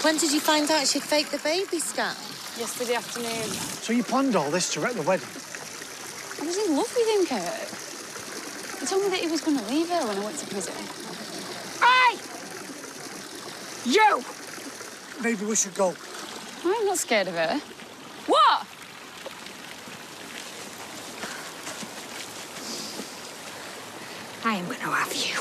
When did you find out she'd faked the baby scan? Yesterday afternoon. So you planned all this to wreck the wedding? I was in love with him, Kurt. He told me that he was going to leave her when I went to prison. Hey! You! Maybe we should go. I'm not scared of her. What? I am going to have you.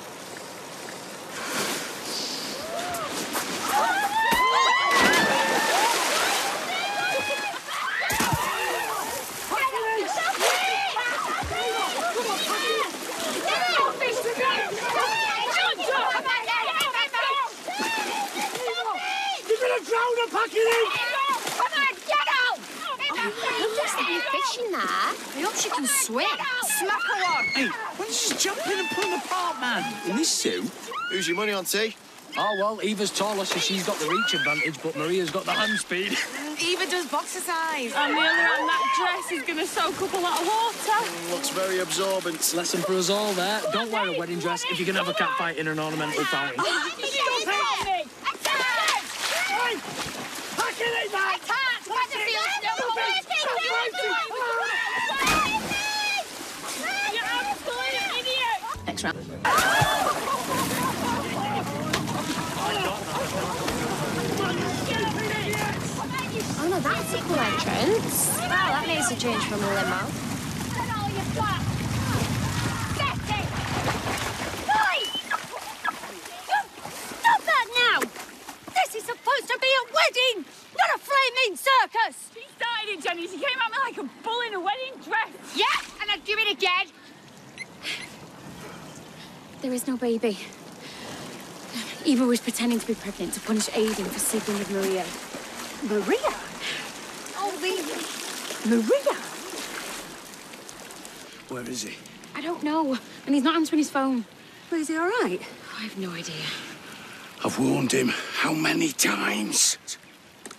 Fish in there. I hope she can swim. Smack her one. Hey, why don't you just jump in and pull them apart, man? In this suit? Who's your money on, T? Oh, well, Eva's taller, so she's got the reach advantage, but Maria's got the hand speed. Eva does boxer size. And the other one, that dress is going to soak up a lot of water. Looks very absorbent. Lesson for us all there. Don't wear a wedding dress if you can have a cat fight in an ornamental fountain. Next round. Oh no, that's a cool entrance. Wow, that makes a change from a limo. Stop that now! This is supposed to be a wedding, not a flaming circus! She started it, Jenny. She came at me like a bull in a wedding dress. Yeah, and I'd do it again. There is no baby. Eva was pretending to be pregnant to punish Aiden for sleeping with Maria. Maria? Oh, Maria? Where is he? I don't know. And he's not answering his phone. Well, is he all right? I have no idea. I've warned him how many times?